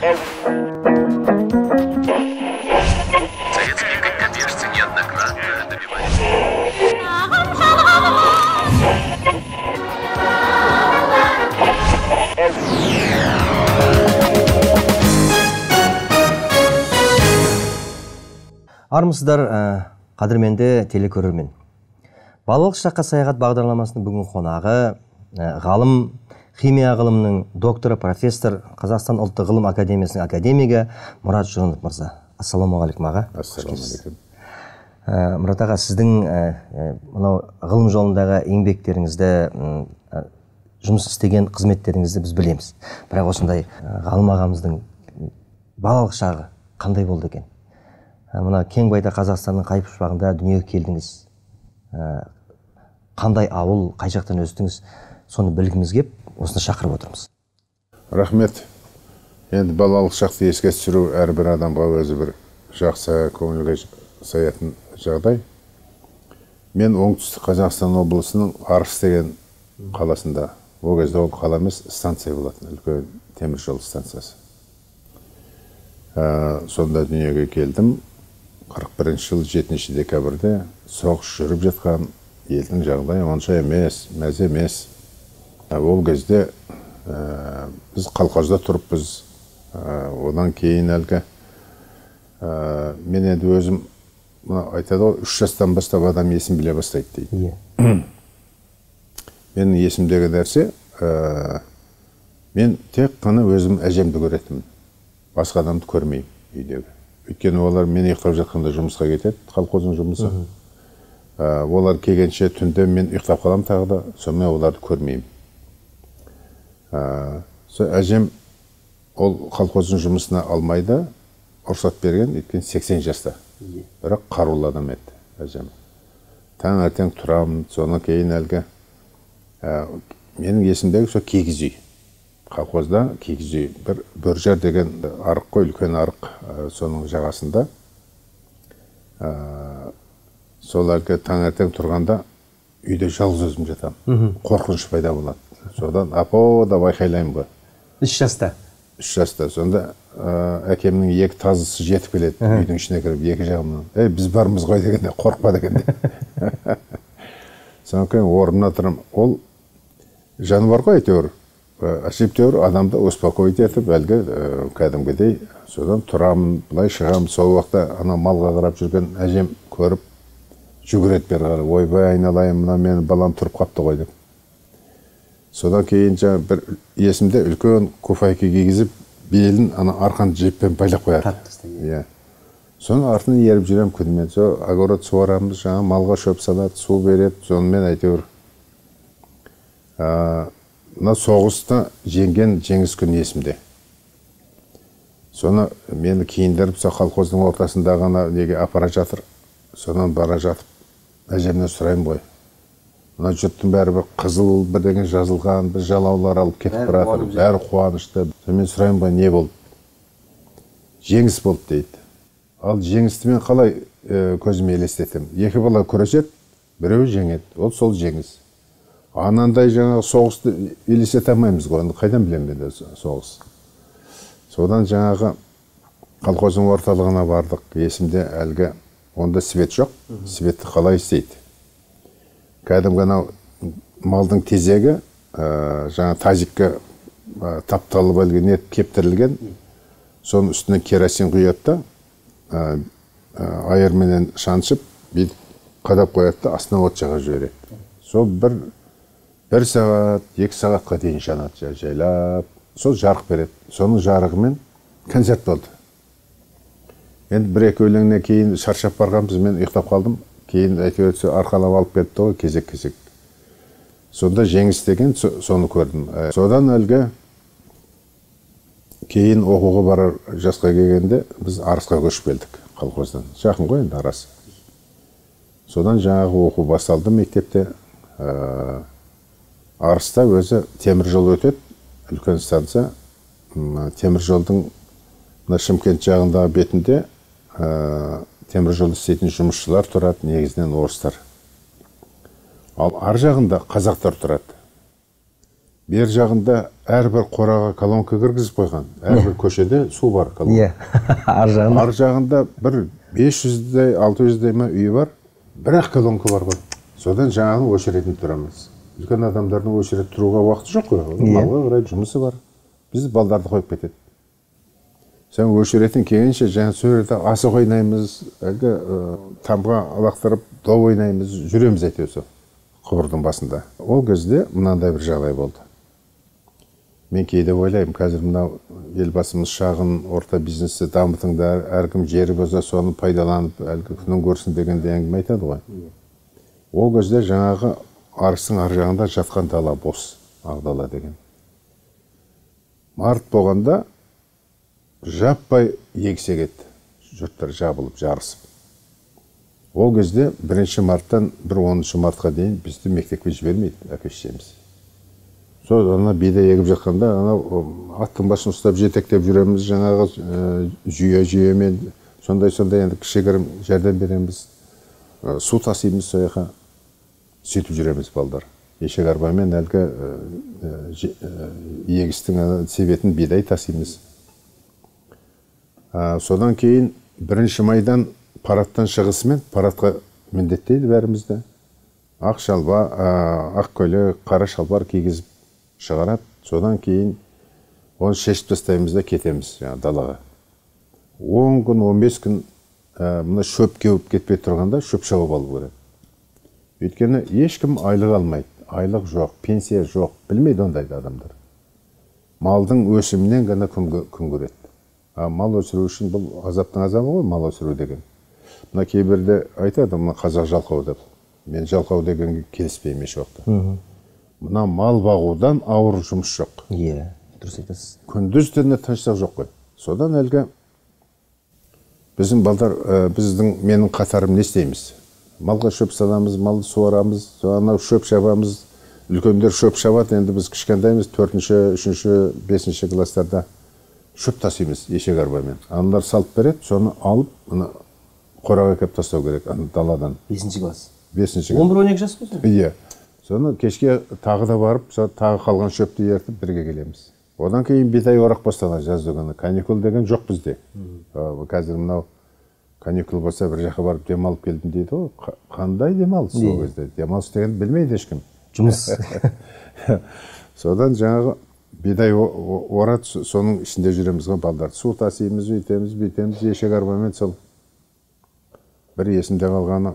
Советские коммерцы неоднократно добивались. Армысыздар, қадірменді телекөрермен. Балалық шаққа саяхат бағдарламасының бүгін қонағы ғалым, химия ғылымының докторы, профессор, Қазақстан ұлттық ғылым академиясының академигі Мұрат Жұрынов мырза. Ассаламуалейкум аға. Ассаламуалейкум. Мұрат аға, сіздің мынау ғылым жолындағы еңбектеріңізді, жұмыс істеген қызметтеріңізді біз білеміз. Бірақ осындай ғалым ағамыздың балалық шағы қандай болды екен? Мына кең байда Қазақстанның қай пұшпағында дүниеге келдіңіз? Қандай ауыл, қай жақтан өстіңіз? Соны білгіміз кеп, осыны шақырып отырмыз. Рахмет. Енді балалық шақты еске түсіру әрбір адамға өзі бір жақсы көңілге саятын жағдай. Мен оңтүстік Қазақстан облысының Арыс деген қаласында, ол кезде ол қала емес, станция болатын, үлкен темір жол станциясы. Сонда дүниеге келдім. 41 жыл 7 декабрьде соғыс жүріп жатқан елдің жағдайы онша емес, мәз емес. Ол кезде біз колхозда тұрыппыз. Одан кейін әлгі мен енді өзім айтады ғой, 3 жастан бастап адам есін біле бастайды дейді. Менің есімдегі нәрсе, мен тек қана өзім әжемді көретімін. Басқа адамды көрмеймін үйдегі. Өйткені олар мен ұйықтап жатқанда жұмысқа кетеді, колхоздың жұмысы. Олар келгенше түнде мен ұйықтап қалам тағы да, сонымен оларды көрмеймін. Әжем ол колхоздың жұмысына алмайды, рұқсат берген, өйткені 80 жаста. Бірақ қарулы адам еді әжем. Таңертең тұрамын, соны кейін әлгі менің есімдегі сол кигіз үй. Колхозда кигіз үй, бір Бөржар деген арық қой, үлкен арық, соның жағасында. Сол әлгі таңертең тұрғанда үйде жалғыз өзім жатамын. Қорқыныш пайда болады. Содан апо да байқайлаймын ғой. 3 жаста? 3 жаста. Сонда әкемнің 2 тазысы жетіп келеді, үйдің ішіне кіріп, 2 жағымнан. Біз бармыз ғой дегенде, қорқпа дегенде. Содан кейін орнына тұрам. Ол жануар ғой әйтеуір. Әжептәуір адамды успокоить етіп, әлгі кәдімгідей. Содан тұрамын, былай шығамын. Сол уақытта ана малға қарап жүрген әжем көріп, жүгіреді бері қарап. Ойбай айналайын, мына менің балам тұрып қапты ғой деп. Содан кейін бір есімде үлкен куфайка кигізіп, белін ана арқан жіппен байлап қояды. Соны артынан еріп жүрем күнімен. Огород суарамыз, жаңа малға шөп салады, су береді. Сонымен әйтеуір мына соғыста жеңген жеңіс күні есімде. Соны мені киіндіріп, колхоздың ортасында ғана неге апара жатыр. Сонан бара жатып, әжемнен сұрайым ғой. Мына жұрттың бәрі бір қызыл бірдеңе жазылған, бір жалаулар алып кетіп баратыр. Бәрі қуанышты. Мен сұрайым ғой, не болды? Жеңіс болды дейді. Ал жеңісті мен қалай көзіме елестетем? 2 бала күреседі, біреуі жеңеді. Ол сол жеңіс. Анандай жаңағы соғысты елестете алмаймыз ғой, қайдан білемін мен соғыс. Содан жаңағы колхоздың орталығына бардық. Есімде әлгі, онда свет жоқ, светті қалай істейді. Кәдімгі анау малдың тезегі, жаңа тазикке тапталып әлген ет кептірілген, соның үстіне керосин құяды да, айырменен шаншып, қадап қояды да, астына от жаға жібереді. Сол 1 сағат, 2 сағатқа дейін жанады жайлап. Сол жарық береді. Соның жарығымен концерт болды. Енді 1-2 өлеңнен кейін шаршап барғанбыз, мен ұйықтап қалдым. Кейін әйтеуір арқалап алып кетті ғой, кезек-кезек. Сонда жеңіс деген соны көрдім. Содан әлгі кейін оқуға барар жасқа келгенде біз Арысқа көшіп келдік колхоздан. Жақын ғой енді Арасы. Содан жаңағы оқу басталды мектепте. Арыста өзі темір жол өтеді, үлкен станция. Темір жолдың Шымкент жағындағы бетінде темір жол істейтін жұмысшылар тұрады, негізінен орыстар. Ал ар жағында қазақтар тұрады. бер жағында әрбір қораға колонка кіргізіп қойған. Әрбір көшеде су бар колонка. Ар жағында бір 500-дей, 600-дей ма үйі бар. Бірақ колонка бар ғой. Содан жаңағы очередін тұрамыз. Үлкен адамдардың очеред тұруға уақыты жоқ қой. Малға қарай жұмысы бар. Біз балдарды қойып кетеді. Сен очередін келгенше жаңа сөйледі асық ойнаймыз, әлгі тамға алақтырып доп ойнаймыз, жүреміз әйтеуір сол құбырдың басында. Ол кезде мынандай бір жағдай болды. Мен кейде ойлаймын, қазір мынау елбасымыз шағын орта бизнесті дамытыңдар, әркім жері болса соны пайдаланып, әлгі күнін көрсін дегенде әңгіме айтады ғой. Ол кезде жаңағы арыстың ар жағында жатқан дала бос, Ақ-дала деген. Март болғанда жаппай егісе кетті. Жұрттар жабылып, жарысып. Ол кезде 1 марттан 10 мартқа дейін бізді мектепке жібермейді, әке-шешеміз. Сол ана бидай егіп жатқанда, аттың басын ұстап жетектеп жүреміз, жаңағы жүйемен сондай енді кішігірім жәрдем береміз. Су тасимыз сояқа, сөйтіп жүреміз балдар. Ешек арбамен әлгі егістің себетін бидай тасимыз. Содан кейін 1 майдан парадтан шығысымен, парадқа міндеттейді бәрімізді. Ақ шалба, ақ көйлек, қара шалбар кигізіп шығарады. Содан кейін оны шешіп тастаймыз да кетеміз далаға. 10 күн, 15 күн мына шөп кеуіп кетпей тұрғанда шөп шауып алу керек. Өйткені ешкім айлық алмайды. Айлық жоқ, пенсия жоқ, білмейді ондайды адамдар. Малдың өсімінен ғана күн көреді. Мал өсіру үшін бұл азаптың азабы ғой, мал өсіру деген. Мына кейбірде айтады, мына қазақ жалқау деп. Мен жалқау дегенге келіспеймін еш уақытта. Мына мал бағудан ауыр жұмыс жоқ. Иә, дұрыс айтасыз. Күндіз түні тыныштық жоқ қой. Содан әлгі біздің балдар, менің қатарым не істейміз? Малға шөп саламыз, малды суарамыз, анау шөп шабамыз. Үлкендер шөп шабады, енді біз кішкентаймыз 4-ші, 3-ші, 5-ші кластарда шөп тасимыз ешек арбамен. Аналар салып береді, соны алып, қораға кеп тастау керек, даладан. 5-ші класс. 5-ші. 11-12 жас қой? Иә. Соны кешке тағы да барып, тағы қалған шөпті ертіп бірге келеміз. Одан кейін бидай орақ басталады жазда күні. Каникул деген жоқ бізде. Қазір мынау каникул болса бір жаққа барып демалып келдім дейді ғой. Қандай демалыс ол кезде? Демалыс деген білмейді ешкім. Жұмыс. Содан жаңағы бидай орат, соның ішінде жүреміз ғой балдар. Су тасимыз, бүйтеміз, ешек арбамен сол. Бір есімде қалғаны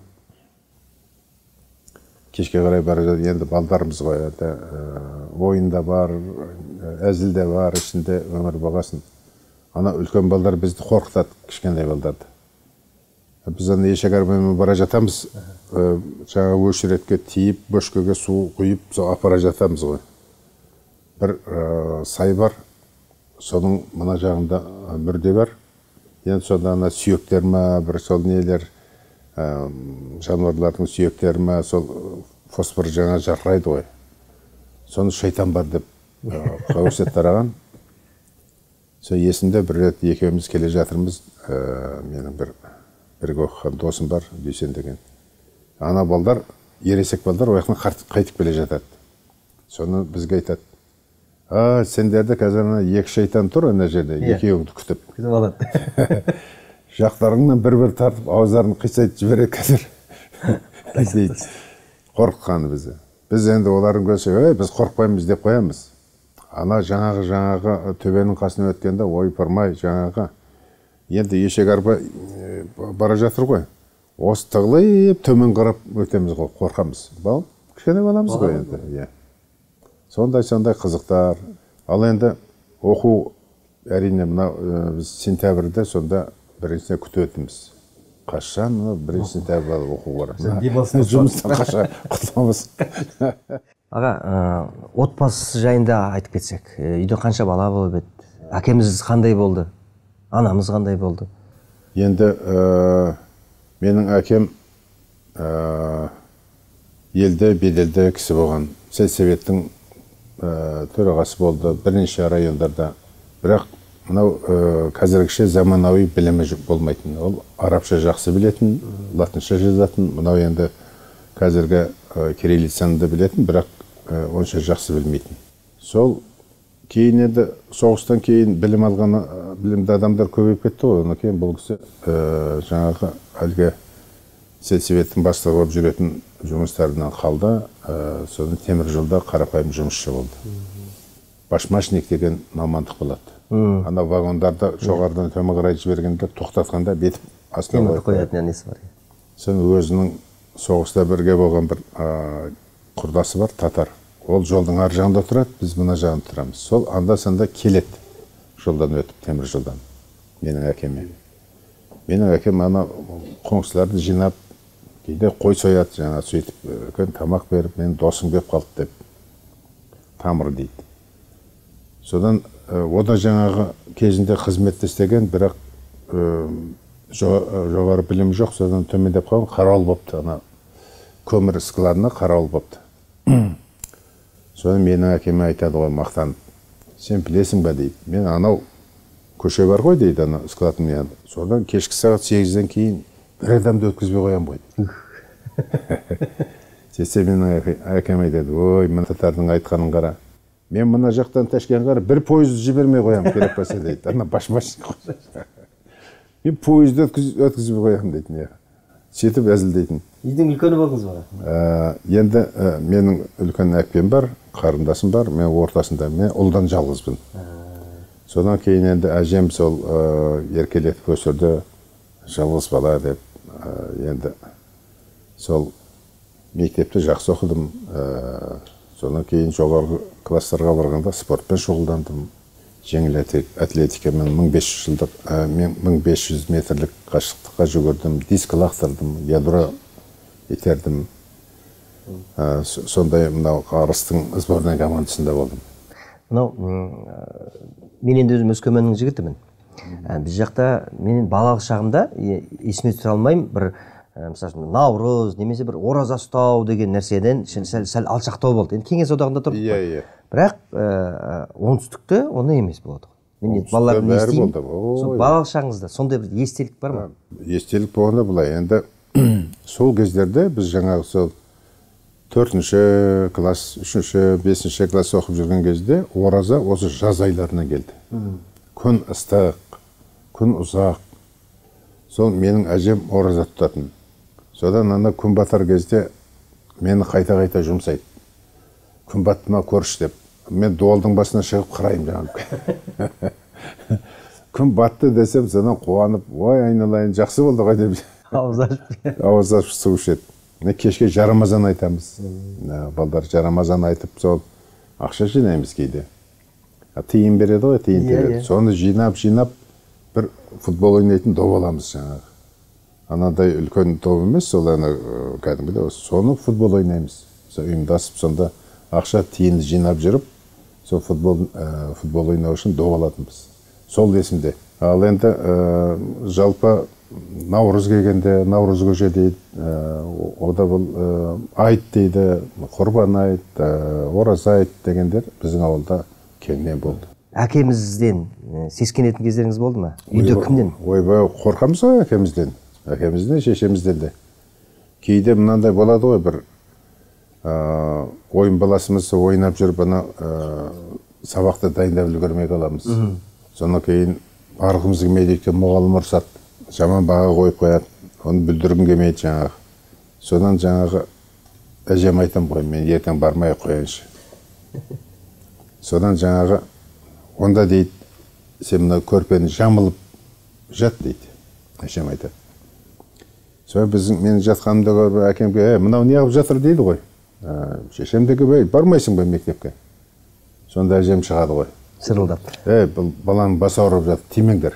кешке қарай бара жатыр, енді балдарымыз ғой, ойында бар, әзілде бар, ішінде өмір бағасын. Ана үлкен балдар бізді қорқытады, кішкентай балдарды. Біз ана ешек арбамен бара жатамыз, жаңа өшіретке тиіп, бөшкеге су құйып, апара жатамыз ғой. Бір сай бар, соның мына жағында мүрде бар. Енді сонда ана сүйектер ма, бір сол нелер, жануарлардың сүйектері ма, сол фосфор жаңа жарқырайды ғой. Соны шайтан бар деп қауесет тараған. Сол есімде бір рет екеуміз келе жатырмыз, менің бірге оқыған досым бар, Дүйсен деген. Ана балдар, ересек балдар ояқтан қайтып келе жатады. Соны бізге айтады. Сендерді қазір 2 шайтан тұр ана жерде, екеуіңді күтіп. Күтіп алады. Жақтарыңнан бір-бір тартып, ауыздарын қисайтып жібереді қазір. Дейді. Қорқыққаны бізді. Біз енді олардың көзі, біз қорқпаймыз деп қоямыз. Ана жаңағы төбенің қасына өткенде, ойпырмай жаңағы. Енді ешек арба бара жатыр ғой. Осы тығылып, төмен қарап өтеміз ғой, қорқамыз. Бал, кішкене баламыз ғой енді. Сондай қызықтар. Ал енді оқу, әрине мына біз сентябрьде сонда біріншісіне күтетіміз. Қашан 1 сентябрьде оқу барамыз. Жұмыстан қашан құтыламыз. Аға, отбасы жайында айтып кетсек, үйде қанша бала болып еді? Әкеміз қандай болды? Анамыз қандай болды? Енді менің әкем елде, беделді кісі болған. Сельсоветтің төрағасы болды бірнеше райондарда. Бірақ мынау қазіргіше заманауи білімі болмайтын. Ол арабша жақсы білетін, латынша жазатын. Мынау енді қазіргі кириллицаны да білетін, бірақ онша жақсы білмейтін. сол кейін енді соғыстан кейін білім алған білімді адамдар көбейіп кетті ғой. Одан кейін бұл кісі жаңағы әлгі сельсоветтің бастығы болып жүретін жұмыстарынан қалды. Соны темір жолда қарапайым жұмысшы болды. Башмачник деген мамандық болады. Ана вагондарды жоғарыдан төмен қарай жібергенде тоқтатқанда бетіп астына қоятын несі бар. Сон өзінің соғыста бірге болған бір құрдасы бар, татар. Ол жолдың ар жағында тұрады, біз мына жағында тұрамыз. Сол анда-санда келеді жолдан өтіп, темір жолдан. Менің әкеме. Менің әкем ана қоңсыларды жинап, кейде қой сояды, жаңа сөйтіп, үлкен тамақ беріп, менің досым келіп қалды деп. Тамыр дейді. Содан ода жаңағы кезінде қызметте істеген, бірақ жоғары білім жоқ, содан төмендеп қалған, қарауыл бопты, ана көмір складына қарауыл бопты. Содан менің әкеме айтады ғой, мақтанып, сен білесің бе дейді, мен анау көше бар ғой дейді, ана складым яғында. Содан кешкі сағат 8-ден кейін бір адамды өткізбей қоям ғой. Сөйтсе менің әкем айтады, ой, мына татардың айтқанын қара. Мен мына жақтан Ташкент қара бір пойызды жібермей қоям керек болса дейді. Ана башмачник қойды. Мен пойызды өткізбей қоям дейді. Сөйтіп әзілдейтін. Үйдің үлкені болдыңыз ба? Енді менің үлкен әпкем бар, қарындасым бар, мен ортасында, мен ұлдан жалғызбын. Содан кейін енді әжем сол еркелетіп өсірді, жалғыз бала деп. Енді сол мектепте жақсы оқыдым. Содан кейін жоғарғы класстарға барғанда спортпен шұғылдандым. Жеңіл атлетикамен 1500 метрлік қашықтыққа жүгірдім, диск лақтырдым, ядро итердім. Сондай мынау Арыстың сборной командасында болдым. Мен енді өзім Өскеменнің жігітімін. Біз жақта менің балалық шағымда есіме түсіре алмаймын, бір мысалы наурыз немесе бір ораза ұстау деген нәрседен сәл алшақтау болды. Енді Кеңес одағында тұрдық қой. Бірақ оңтүстікте оны емес болады. Мен балаларымды естимін. Балалық шағыңызда сондай бір естелік бар ма? Естелік болғанда былай. Енді сол кездерде біз жаңағы сол 4-ші класс, 3-ші, 5-ші класс оқып жүрген кезде ораза осы жаз айларына келді. Күн ыстық, күн ұзақ. Сол менің әжем ораза тұтатын. Содан ана күн батар кезде мені қайта-қайта жұмсайды. Күн батты ма көріш деп. Мен дуалдың басына шығып қарайым жаңағы. Күн батты десем, содан қуанып, ой айналайын, жақсы болды ғой деп. Ауыз ашып су ішеді. Кешке жарамазан айтамыз. Балдар жарамазан айтып, сол ақша жинаймыз кейде. Тиын береді ғой, тиын береді. Соны жинап, бір футбол ойнайтын доп аламыз жаңағы. Анадай үлкен доп емес, сол кәдімгідей соны футбол ойнаймыз. Ұйымдасып, сонда ақша тиынды жинап жүріп, сол футбол ойнау үшін доп алатынбыз. Сол есімде. Ал енді жалпы наурыз келгенде, наурыз көже дейді, ода бұл айт дейді, құрбан айт, ораза айт дегендер біздің ауылда кеңінен болды. Әкемізден сескенетін кездеріңіз болды ма? Үйде кімден? Ойбай, қорқамыз ғой әкемізден. Әкемізден, шешемізден де. Кейде мынандай болады ғой, бір ойын баласымыз ойнап жүріп, сабақты дайындап үлгермей қаламыз. Содан кейін барғымыз келмейді екен, мұғалім ұрсады. Жаман баға қойып қояды, оны бүлдіргім келмейді жаңағы. Содан жаңағы әжем айтам ғой, мен ертең бармай қояйыншы. Содан жаңағы онда дейді, сен мына көрпені жамылып жат дейді, әжем айтады. Содан мен жатқанымда көріп әкемге, мынау не қылып жатыр дейді ғой. Шешемдегі бармайсың ба мектепке? Сонда әжем шығады ғой. Шырылдап. Бұл баланың басы ауырып жатыр, тимеңдер.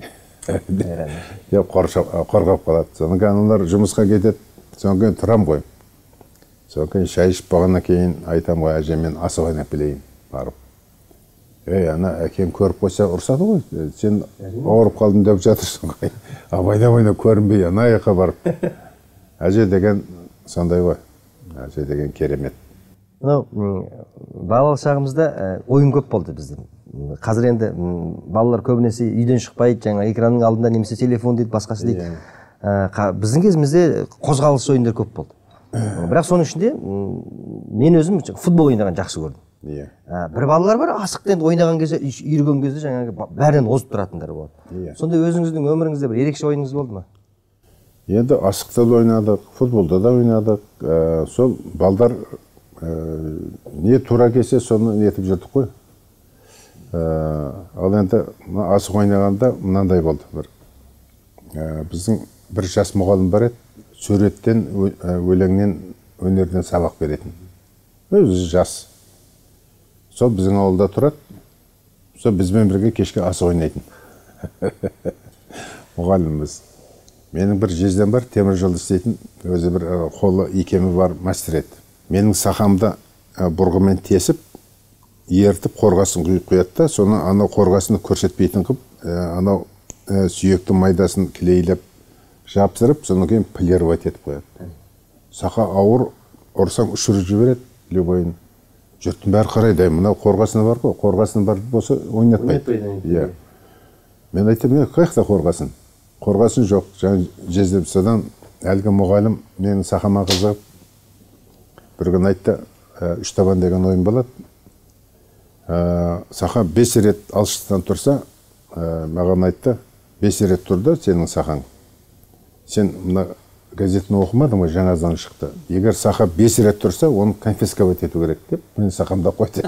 Деп қорғап қалады. Содан кейін аналар жұмысқа кетеді, содан кейін тұрам ғой. Содан кейін шай ішіп болғаннан кейін айтам ғой, әжем мен асық ойнап білейін барып. Ана әкем көріп қойса ұрсады ғой, сен ауырып қалдың деп жатырсың ғой. Абайда ойнап көрінбей, ана жаққа барып. Әже деген сондай ғой, әже деген керемет. Балалық шағымызда ойын көп болды біздің. Қазір енді балалар көбінесе үйден шықпайды, жаңа экранның алдында немесе телефон дейді, басқасы дейді. Біздің кезімізде қозғалыс ойындар көп болды. Бірақ соның ішінде мен өзім футбол ойнаған жақсы көрдім. Иә. Бір балалар бар, асықты енді ойнаған кезде, үйірген кезде жаңағы бәрінен озып тұратындар болады. Сонда өзіңіздің өміріңізде бір ерекше ойыныңыз болды ма? Енді асықта да ойнадық, футболда да ойнадық. Сол балдар не тура келсе соны нетіп жүрдік қой. Ал енді асық ойнағанда мынандай болды бір. Біздің бір жас мұғалім бар еді, суреттен, өлеңнен, өнерден сабақ беретін. Өзі жас. Сол біздің ауылда тұрады, сол бізбен бірге кешке асық ойнайтын. Мұғаліміміз. Менің бір жездем бар, темір жолда істейтін, өзі бір қолы икемі бар мастер еді. Менің сақамда бұрғымен тесіп, ертіп қорғасын құйып қояды да, соны анау қорғасыны көрсетпейтін қып, анау сүйекті майдасын клейлеп жапсырып, соны кейін полировать етіп қояды. Сақа ауыр, ұрсаң ұшырып жібереді, любойын. Жұрттың бәрі қарайды, мынау қорғасыны бар ғой, қорғасыны бар болса ойнатпайды. Иә. Мен айтам, қаяқта қорғасын? Қорғасын жоқ. Жаңа жездем содан әлгі мұғалім менің сақама қызығып бір күн айтты, үш табан деген ойын болады. Сақа 5 рет алшыстан тұрса, маған айтты, 5 рет тұрды сенің сақаң. Сен мына газетін оқымадың ғой, жаңа заң шықты. Егер сақа 5 рет тұрса, оны конфисковать ету керек деп, мен сақамда қойды.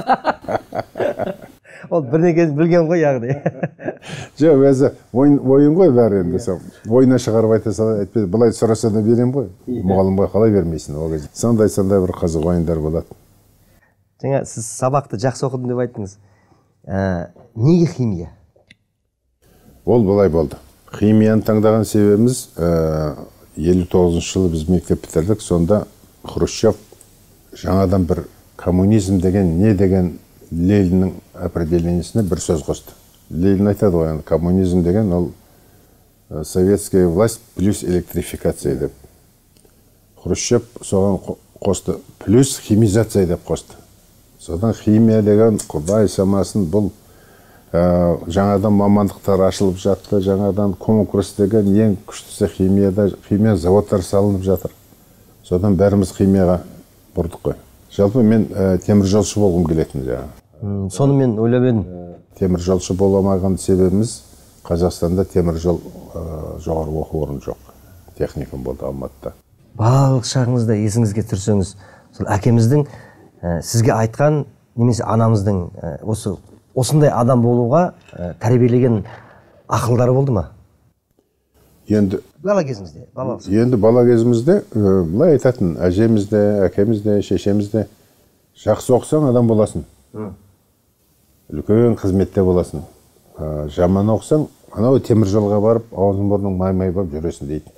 Ол бірдеңе білген ғой яғни. Жоқ, өзі ойын ғой бәрі енді. Ойына шығарып айта сала, айтпайды, былай сұраса да берем ғой. Мұғалімге қалай бермейсің ол кезде. Сондай бір қызық ойындар болады. Жаңа сіз сабақты жақсы оқыдым деп айттыңыз. Неге химия? Ол былай болды. Химияны таңдаған себебіміз 59 жылы біз мектеп бітірдік. Сонда Хрущев жаңадан бір коммунизм деген не деген Лениннің определениясына бір сөз қосты. Ленин айтады ғой, коммунизм деген ол советская власть плюс электрификация деп. Хрущев соған қосты, плюс химизация деп қосты. Содан химия деген құдай самасын бұл жаңадан мамандықтар ашылып жатты, жаңадан конкурс деген ең күштісі химияда, химия заводтар салынып жатыр. Содан бәріміз химияға бұрдық қой. Жалпы мен темір жолшы болғым келетін жаңа. Соны мен ойлап едім. Темір жолшы боламаған себебіміз Қазақстанда темір жол жоғарғы оқу орны жоқ. Техникум болды Алматыда. Балалық шағыңызда есіңізге түсірсеңіз, сол әкеміздің сізге айтқан, немесе анамыздың осындай адам болуға тәрбиелеген ақылдары болды ма? Енді бала кезіңізде, бала кезімізде былай айтатын, әжемізде, әкемізде, шешемізде жақсы оқысаң адам боласың. Үлкен қызметте боласың. Жаман оқысаң, анау темір жолға барып, аузың мұрның май-май болып жүресің дейді.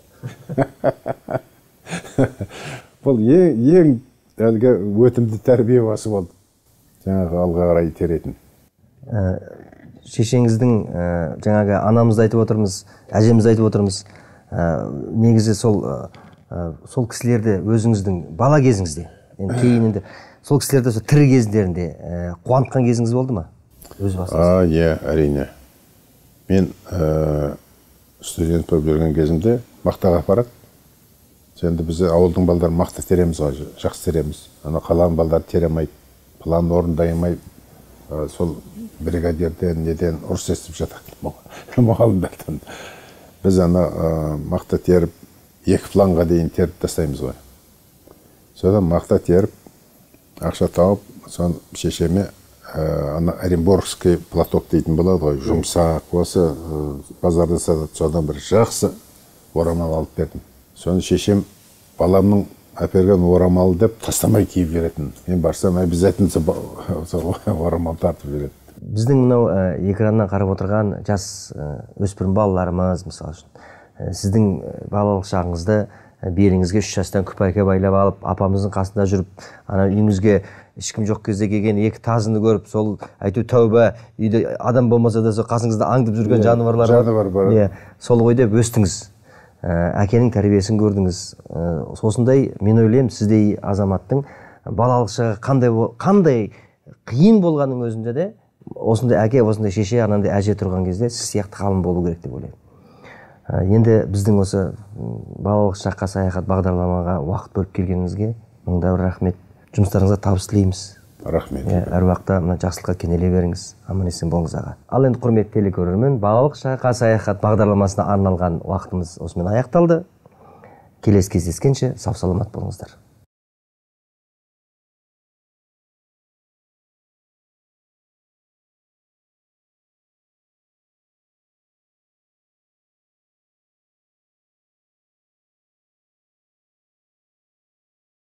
Бұл ең әлгі өтімді тәрбие басы болды. Жаңағы алға қарай итеретін. Шешеңіздің жаңағы анамызды айтып отырмыз, әжемізді айтып отырмыз. Негізі сол кісілерді өзіңіздің бала кезіңізде, кейін енді сол кісілерді тірі кездерінде қуантқан кезіңіз болды ма? Өз басыңыз? Иә, әрине. Мен студент болып жүрген кезімде мақтаға апарады. Енді біз ауылдың балдары мақты тереміз ғой, жақсы тереміз. Ана қаланың балдары теремейді, план орындаймай, сол бригадирден, неден ұрыс естіп жатады мұғалімдерден. Біз ана мақта теріп, 2 планға дейін теріп тастаймыз ғой. Содан мақта теріп, ақша тауып, сон шешеме ана Оренбургский платок дейтін болады ғой, жұмсақ, осы базарда сатады, содан бір жақсы орамал алып бердім. Соны шешем баламның әперген орамалы деп тастамай киіп беретін. Мен барсам обязательно орамал тартып береді. Біздің мынау экраннан қарап отырған жас өспірім балаларымыз, мысалы үшін, сіздің балалық шағыңызды беліңізге 3 жастан күпәйке байлап алып, апамыздың қасында жүріп, ана үйіңізге ешкім жоқ кезде келген 2 тазыны көріп, сол айту тәуба, үйде адам болмаса да қасыңызда аңдып жүрген жануарлар бар. Сол ғой деп өстіңіз. Әкенің тәрбиесін көрдіңіз. Осындай, мен ойлаймын, сіздей азаматтың балалық шағы қандай қиын болғанның өзінде де, осындай әке, осындай шеше, анандай әже тұрған кезде сіз сияқты қалым болу керек деп ойлаймын. Енді біздің осы балалық шаққа саяхат бағдарламаға уақыт бөліп келгеніңізге мыңда бір рахмет. Жұмыстарыңызға табыс тілейміз. Рахмет. Әр уақытта мына жақсылыққа кенеле беріңіз. Аман есен болыңыз аға. Ал енді құрметті телекөрермен, балалық шаққа саяхат бағдарламасына арналған уақытымыз осымен аяқталды. Келесі кездескенше сау саламат болыңыздар.